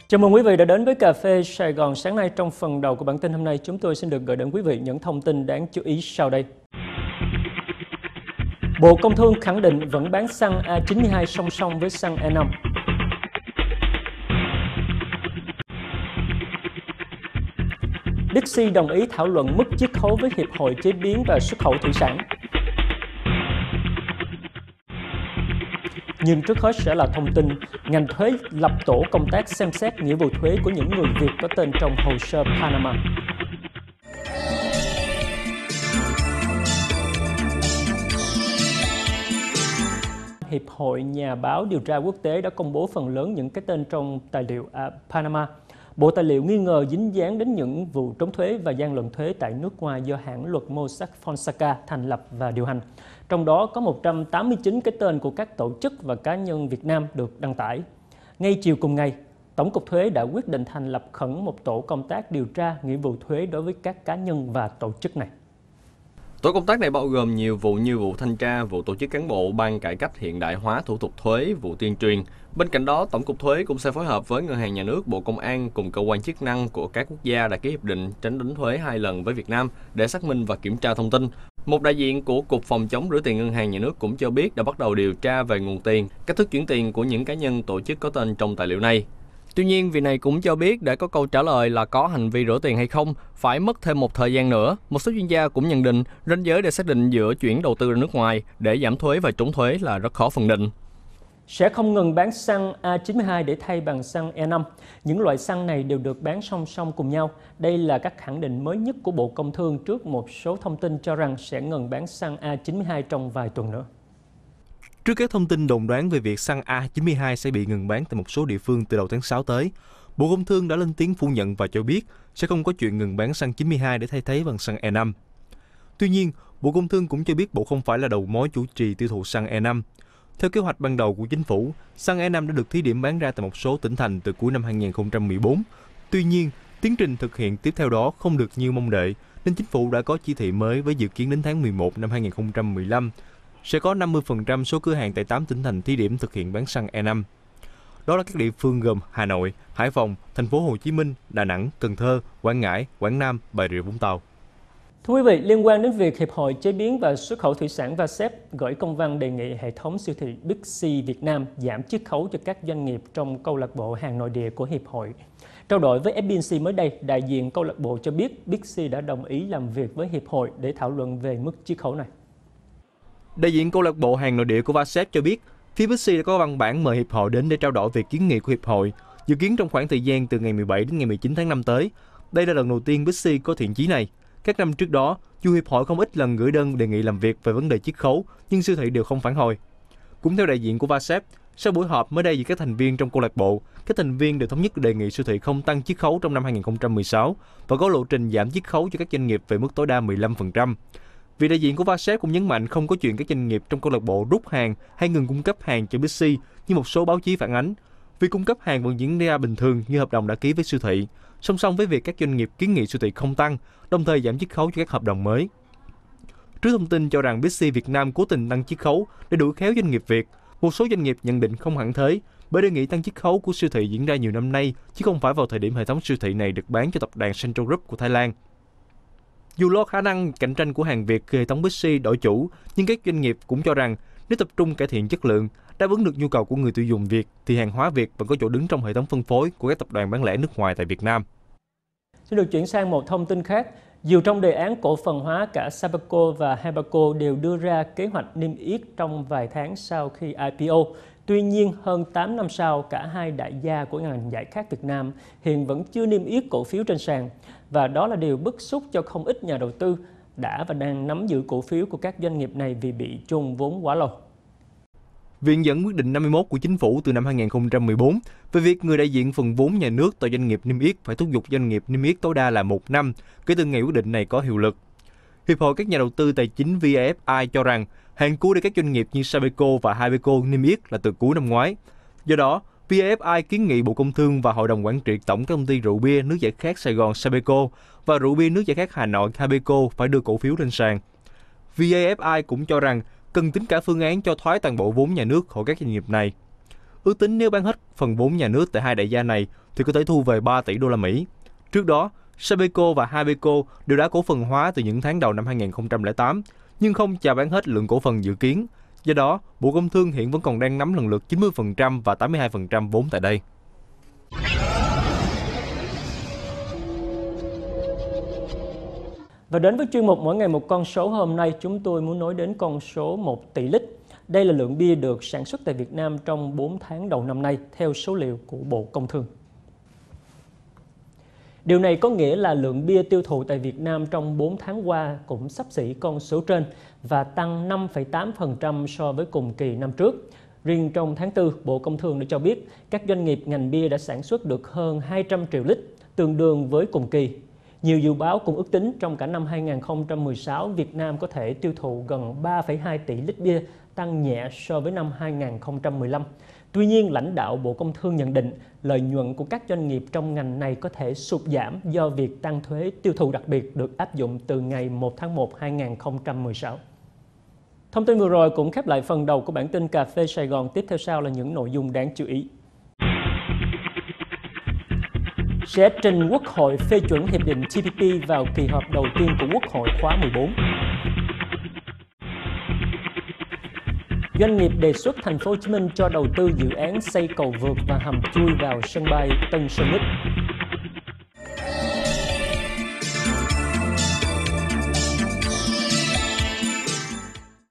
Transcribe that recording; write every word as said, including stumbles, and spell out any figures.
Chào mừng quý vị đã đến với Cà phê Sài Gòn sáng nay. Trong phần đầu của bản tin hôm nay, chúng tôi xin được gửi đến quý vị những thông tin đáng chú ý sau đây. Bộ Công Thương khẳng định vẫn bán xăng A chín mươi hai song song với xăng E năm. Bixi đồng ý thảo luận mức chiết khấu với Hiệp hội Chế biến và Xuất khẩu Thủy sản. Nhưng trước hết sẽ là thông tin ngành thuế lập tổ công tác xem xét nghĩa vụ thuế của những người Việt có tên trong hồ sơ Panama. Hiệp hội Nhà báo Điều tra Quốc tế đã công bố phần lớn những cái tên trong tài liệu à, Panama. Bộ tài liệu nghi ngờ dính dáng đến những vụ trốn thuế và gian lận thuế tại nước ngoài do hãng luật Mossack Fonseca thành lập và điều hành. Trong đó có một trăm tám mươi chín cái tên của các tổ chức và cá nhân Việt Nam được đăng tải. Ngay chiều cùng ngày, Tổng cục Thuế đã quyết định thành lập khẩn một tổ công tác điều tra nghĩa vụ thuế đối với các cá nhân và tổ chức này. Tổ công tác này bao gồm nhiều vụ như vụ thanh tra, vụ tổ chức cán bộ, ban cải cách hiện đại hóa thủ tục thuế, vụ tuyên truyền. Bên cạnh đó, Tổng cục Thuế cũng sẽ phối hợp với Ngân hàng Nhà nước, Bộ Công an cùng cơ quan chức năng của các quốc gia đã ký hiệp định tránh đánh thuế hai lần với Việt Nam để xác minh và kiểm tra thông tin. Một đại diện của Cục Phòng chống rửa tiền Ngân hàng Nhà nước cũng cho biết đã bắt đầu điều tra về nguồn tiền, cách thức chuyển tiền của những cá nhân tổ chức có tên trong tài liệu này. Tuy nhiên, vị này cũng cho biết để có câu trả lời là có hành vi rửa tiền hay không, phải mất thêm một thời gian nữa. Một số chuyên gia cũng nhận định ranh giới để xác định giữa chuyển đầu tư ra nước ngoài để giảm thuế và trốn thuế là rất khó phân định. Sẽ không ngừng bán xăng A chín mươi hai để thay bằng xăng E năm. Những loại xăng này đều được bán song song cùng nhau. Đây là các khẳng định mới nhất của Bộ Công Thương trước một số thông tin cho rằng sẽ ngừng bán xăng A chín mươi hai trong vài tuần nữa. Trước các thông tin đồn đoán về việc xăng A chín mươi hai sẽ bị ngừng bán tại một số địa phương từ đầu tháng sáu tới, Bộ Công Thương đã lên tiếng phủ nhận và cho biết sẽ không có chuyện ngừng bán xăng chín mươi hai để thay thế bằng xăng E năm. Tuy nhiên, Bộ Công Thương cũng cho biết Bộ không phải là đầu mối chủ trì tiêu thụ xăng E năm. Theo kế hoạch ban đầu của Chính phủ, xăng E năm đã được thí điểm bán ra tại một số tỉnh thành từ cuối năm hai nghìn không trăm mười bốn. Tuy nhiên, tiến trình thực hiện tiếp theo đó không được như mong đợi, nên Chính phủ đã có chỉ thị mới với dự kiến đến tháng mười một năm hai nghìn không trăm mười lăm. Sẽ có năm mươi phần trăm số cửa hàng tại tám tỉnh thành thí điểm thực hiện bán xăng E năm. Đó là các địa phương gồm Hà Nội, Hải Phòng, Thành phố Hồ Chí Minh, Đà Nẵng, Cần Thơ, Quảng Ngãi, Quảng Nam, Bà Rịa Vũng Tàu. Thưa quý vị, liên quan đến việc Hiệp hội Chế biến và Xuất khẩu Thủy sản vê a xê pê gửi công văn đề nghị hệ thống siêu thị Bixi Việt Nam giảm chiết khấu cho các doanh nghiệp trong câu lạc bộ hàng nội địa của Hiệp hội. Trao đổi với ép pê en xê mới đây, đại diện câu lạc bộ cho biết Bixi đã đồng ý làm việc với Hiệp hội để thảo luận về mức chiết khấu này. Đại diện câu lạc bộ hàng nội địa của vê a xê pê cho biết, phía Bixi đã có văn bản mời Hiệp hội đến để trao đổi về kiến nghị của Hiệp hội, dự kiến trong khoảng thời gian từ ngày mười bảy đến ngày mười chín tháng năm tới. Đây là lần đầu tiên Bixi có thiện chí này. Các năm trước đó, dù Hiệp hội không ít lần gửi đơn đề nghị làm việc về vấn đề chiết khấu, nhưng siêu thị đều không phản hồi. Cũng theo đại diện của vê a xê pê, sau buổi họp mới đây giữa các thành viên trong câu lạc bộ, các thành viên đều thống nhất đề nghị siêu thị không tăng chiết khấu trong năm hai nghìn không trăm mười sáu và có lộ trình giảm chiết khấu cho các doanh nghiệp về mức tối đa mười lăm phần trăm. Vị đại diện của vê a xê pê cũng nhấn mạnh không có chuyện các doanh nghiệp trong câu lạc bộ rút hàng hay ngừng cung cấp hàng cho Bixi như một số báo chí phản ánh. Việc cung cấp hàng vẫn diễn ra bình thường như hợp đồng đã ký với siêu thị, song song với việc các doanh nghiệp kiến nghị siêu thị không tăng, đồng thời giảm chiết khấu cho các hợp đồng mới. Trước thông tin cho rằng Bixi Việt Nam cố tình tăng chiết khấu để đuổi khéo doanh nghiệp Việt, một số doanh nghiệp nhận định không hẳn thế, bởi đề nghị tăng chiết khấu của siêu thị diễn ra nhiều năm nay, chứ không phải vào thời điểm hệ thống siêu thị này được bán cho tập đoàn Central Group của Thái Lan. Dù lo khả năng cạnh tranh của hàng Việt khi hệ thống Bixi đổi chủ, nhưng các doanh nghiệp cũng cho rằng nếu tập trung cải thiện chất lượng, đáp ứng được nhu cầu của người tiêu dùng Việt, thì hàng hóa Việt vẫn có chỗ đứng trong hệ thống phân phối của các tập đoàn bán lẻ nước ngoài tại Việt Nam. Xin được chuyển sang một thông tin khác. Dù trong đề án cổ phần hóa, cả Sabeco và Habeco đều đưa ra kế hoạch niêm yết trong vài tháng sau khi i pê o. Tuy nhiên, hơn tám năm sau, cả hai đại gia của ngành giải khát Việt Nam hiện vẫn chưa niêm yết cổ phiếu trên sàn. Và đó là điều bức xúc cho không ít nhà đầu tư đã và đang nắm giữ cổ phiếu của các doanh nghiệp này vì bị chôn vốn quá lâu. Viện dẫn quyết định năm mươi mốt của Chính phủ từ năm hai nghìn không trăm mười bốn về việc người đại diện phần vốn nhà nước tại doanh nghiệp niêm yết phải thúc giục doanh nghiệp niêm yết tối đa là một năm kể từ ngày quyết định này có hiệu lực. Hiệp hội các nhà đầu tư tài chính vê a ép i cho rằng hạn cuối để các doanh nghiệp như Sabeco và Habeco niêm yết là từ cuối năm ngoái. Do đó, vê a ép i kiến nghị Bộ Công Thương và Hội đồng Quản trị Tổng công ty rượu bia nước giải khát Sài Gòn Sabeco và rượu bia nước giải khát Hà Nội Habeco phải đưa cổ phiếu lên sàn. vê a ép i cũng cho rằng cần tính cả phương án cho thoái toàn bộ vốn nhà nước của các doanh nghiệp này. Ước tính nếu bán hết phần vốn nhà nước tại hai đại gia này thì có thể thu về ba tỷ đô la Mỹ. Trước đó, Sabeco và Habeco đều đã cổ phần hóa từ những tháng đầu năm hai nghìn không trăm lẻ tám, nhưng không chào bán hết lượng cổ phần dự kiến. Do đó, Bộ Công Thương hiện vẫn còn đang nắm lần lượt chín mươi phần trăm và tám mươi hai phần trăm vốn tại đây. Và đến với chuyên mục Mỗi ngày một con số hôm nay, chúng tôi muốn nói đến con số một tỷ lít. Đây là lượng bia được sản xuất tại Việt Nam trong bốn tháng đầu năm nay, theo số liệu của Bộ Công Thương. Điều này có nghĩa là lượng bia tiêu thụ tại Việt Nam trong bốn tháng qua cũng xấp xỉ con số trên và tăng năm phẩy tám phần trăm so với cùng kỳ năm trước. Riêng trong tháng tư, Bộ Công Thương đã cho biết các doanh nghiệp ngành bia đã sản xuất được hơn hai trăm triệu lít, tương đương với cùng kỳ. Nhiều dự báo cũng ước tính trong cả năm hai nghìn không trăm mười sáu, Việt Nam có thể tiêu thụ gần ba phẩy hai tỷ lít bia, tăng nhẹ so với năm hai nghìn không trăm mười lăm. Tuy nhiên, lãnh đạo Bộ Công Thương nhận định lợi nhuận của các doanh nghiệp trong ngành này có thể sụt giảm do việc tăng thuế tiêu thụ đặc biệt được áp dụng từ ngày một tháng một năm hai nghìn không trăm mười sáu. Thông tin vừa rồi cũng khép lại phần đầu của bản tin Cà phê Sài Gòn. Tiếp theo sau là những nội dung đáng chú ý. Sẽ trình Quốc hội phê chuẩn Hiệp định T P P vào kỳ họp đầu tiên của Quốc hội khóa mười bốn. Doanh nghiệp đề xuất Thành phố Hồ Chí Minh cho đầu tư dự án xây cầu vượt và hầm chui vào sân bay Tân Sơn Nhất.